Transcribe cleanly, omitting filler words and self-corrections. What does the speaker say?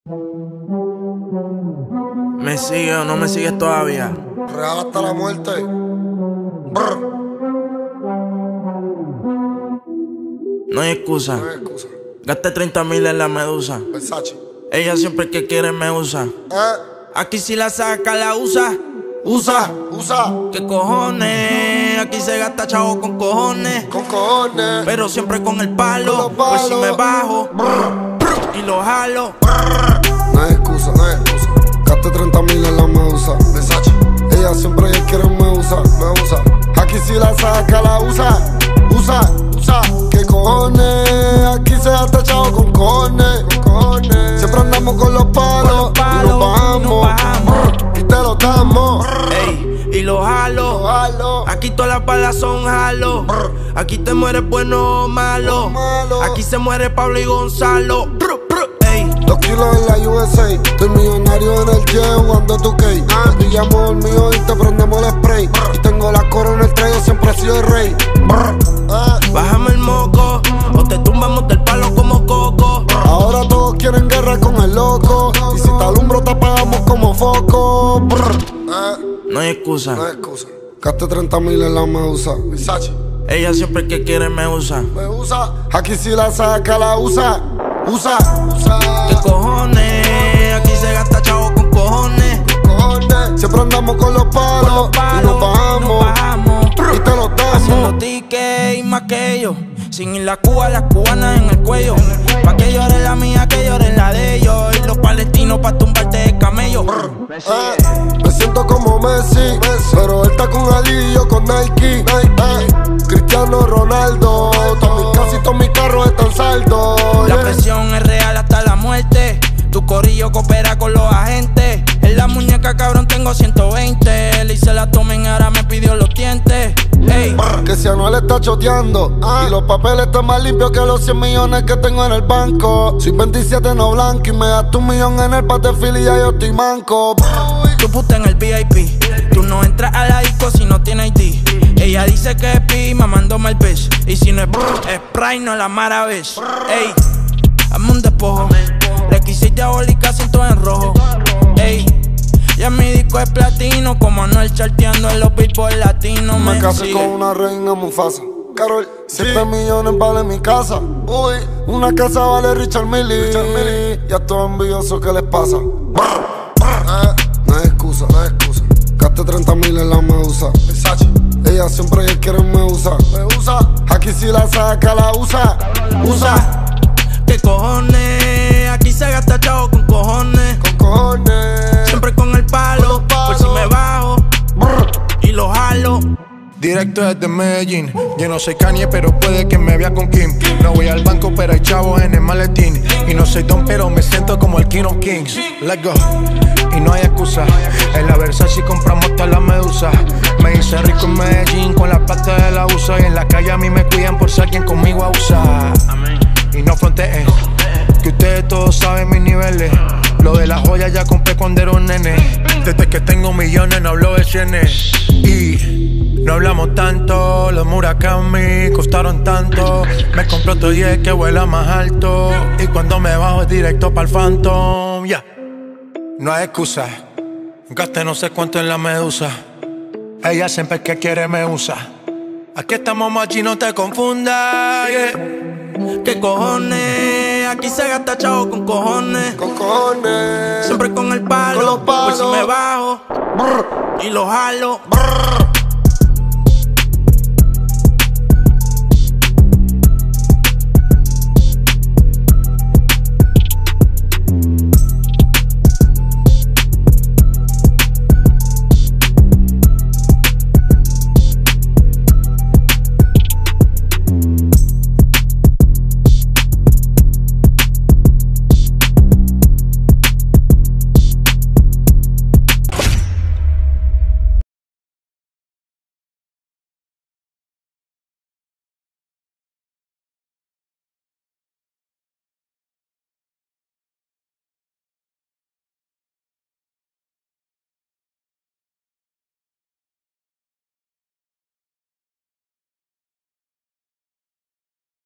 ¿Me sigue o no me sigues todavía? Real hasta la muerte. Brr. No hay excusa. No hay excusa. Gaste 30,000 en la medusa. Versace. Ella siempre que quiere me usa. Aquí si la saca la usa. Usa. ¿Qué cojones? Aquí se gasta chavo con cojones. Con cojones. Pero siempre con el palo. Con los Por si me bajo. Y lo jalo. No hay excusa. No hay excusa. Gaste 30,000 en la medusa. Versace. Ella siempre que quiere me usa. Aquí si la saca la usa. ¿Qué cojones? Aquí se gasta chavo con cojones. Siempre andamos con los palos. Y nos bajamos. Y te lo damos. Ey, y lo jalo. Aquí todas las balas son jalo. Aquí te mueres bueno o malo. Aquí se muere Pablo y Gonzalo. Ey. 2 kilos en la U.S.A. Estoy millonario en el jet jugando tu cake. Te pillamos el mío y te prendemos el spray. Y tengo la corona en el tren, yo siempre he sido el rey. Bájame el moco o te tumbamos del palo como coco. Ahora todos quieren guerra con el loco. Y si te alumbro te apagamos como foco. No hay excusa. No hay excusa. Gaste 30,000 en la medusa. Versace. Ella siempre que quiere me usa. Aquí si la saca la usa. ¿Qué cojones? Aquí se gasta chavo con cojones. Siempre andamos con los palos. Y nos bajamos. Y te lo damos. Haciendo tickets y más que ellos. Sin ir la Cuba, las cubanas en el cuello. Pa' que llore la mía, que llore la de ellos. Y los palestinos pa' tumbarte de camello. Me siento como Messi, pero él está con Ali y yo con Nike. Cristiano Ronaldo, todas mis casas y todos mis carros están saldos. La presión es real hasta la muerte. Tu corillo coopera con los agentes. En la muñeca, cabrón, tengo 120. Le hice la tomen, ahora me pidió los dientes. Ey. Que si Anuel está choteando y los papeles están más limpios que los 100 millones que tengo en el banco. Soy 27 no blanco y me das tu millón en el patefil y ya yo estoy manco. Tu puta en el VIP. Tú no entras a la disco si no tienes ID. Ella dice que es pi, mamándome el bitch. Y si no es Sprite, no la maravilla. Ey, hazme un despojo. Le quise diabólica, siento en rojo. Ey, ya mi disco es platino. Como Anuel charteando en los Billboard latinos. Me casé con una reina Mufasa. Carol, 7 millones vale mi casa. Uy, una casa vale Richard Mille. Y a todos envidiosos, ¿qué les pasa? No hay excusa. Gaste 30,000 en la medusa. Versace. Ella siempre que quiere me usa. Aquí si la saca la usa. ¿Qué cojones? Aquí se gasta chavo con cojones. Siempre con el palo. Por si me bajo. Y lo jalo. Directo desde Medellín. Yo no soy Kanye, pero puede que me vea con Kim. No voy al banco, pero hay chavos en el maletín. Y no soy don, pero me siento como el King of Kings. Let's go. Y no hay excusa. En la Versace compramos hasta la medusa. Me hice rico en Medellín con la plata de la USA. Y en la calle a mí me cuidan por si alguien conmigo abusa. Y no fronteen, que ustedes todos saben mis niveles. Lo de las joyas ya compré cuando era un nene. Desde que tengo millones no hablo de cienes. Y no hablamos tanto, los Murakami costaron tanto. Me compré otro jet que vuela más alto. Y cuando me bajo es directo pa'l Phantom, No hay excusa, gasté no sé cuánto en la medusa. Ella siempre que quiere me usa. Aquí estamos machi, no te confundas, ¿Qué cojones? Aquí se gasta chavo con cojones. Siempre Siempre con el palo. Con los palos. Por si me bajo. Y lo jalo.